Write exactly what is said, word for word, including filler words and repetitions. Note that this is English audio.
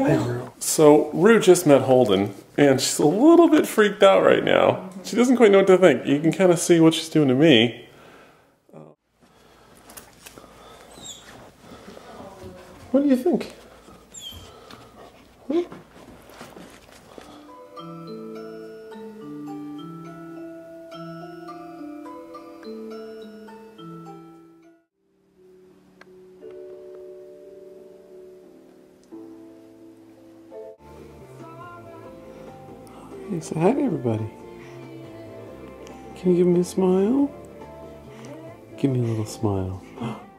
Hey, Rue. So Rue just met Holden, and she's a little bit freaked out right now. She doesn't quite know what to think. You can kind of see what she's doing to me. What do you think? Huh? Hey, say hi to everybody. Can you give me a smile? Give me a little smile.